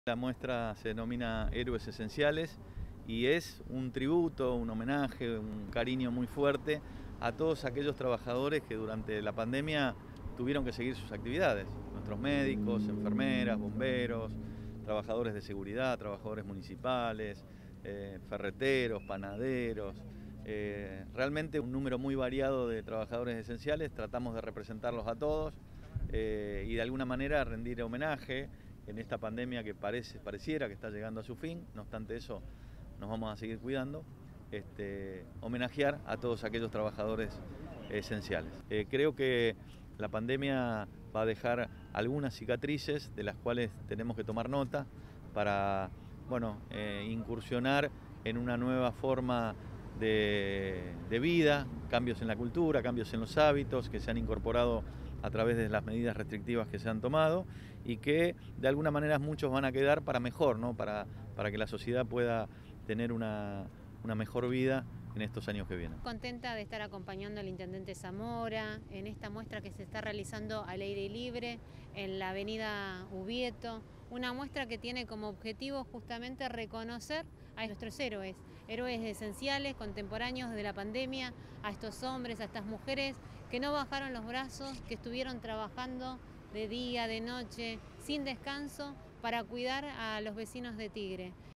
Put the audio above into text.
La muestra se denomina Héroes Esenciales y es un tributo, un homenaje, un cariño muy fuerte a todos aquellos trabajadores que durante la pandemia tuvieron que seguir sus actividades. Nuestros médicos, enfermeras, bomberos, trabajadores de seguridad, trabajadores municipales, ferreteros, panaderos. Realmente un número muy variado de trabajadores esenciales, tratamos de representarlos a todos y de alguna manera rendir homenaje en esta pandemia que pareciera que está llegando a su fin. No obstante eso, nos vamos a seguir cuidando, homenajear a todos aquellos trabajadores esenciales. Creo que la pandemia va a dejar algunas cicatrices de las cuales tenemos que tomar nota para incursionar en una nueva forma de vida, cambios en la cultura, cambios en los hábitos que se han incorporado a través de las medidas restrictivas que se han tomado y que de alguna manera muchos van a quedar para mejor, ¿no? para que la sociedad pueda tener una mejor vida en estos años que vienen. Contenta de estar acompañando al intendente Zamora en esta muestra que se está realizando al aire libre en la avenida Ubieto, una muestra que tiene como objetivo justamente reconocer a nuestros héroes, héroes esenciales, contemporáneos de la pandemia, a estos hombres, a estas mujeres que no bajaron los brazos, que estuvieron trabajando de día, de noche, sin descanso, para cuidar a los vecinos de Tigre.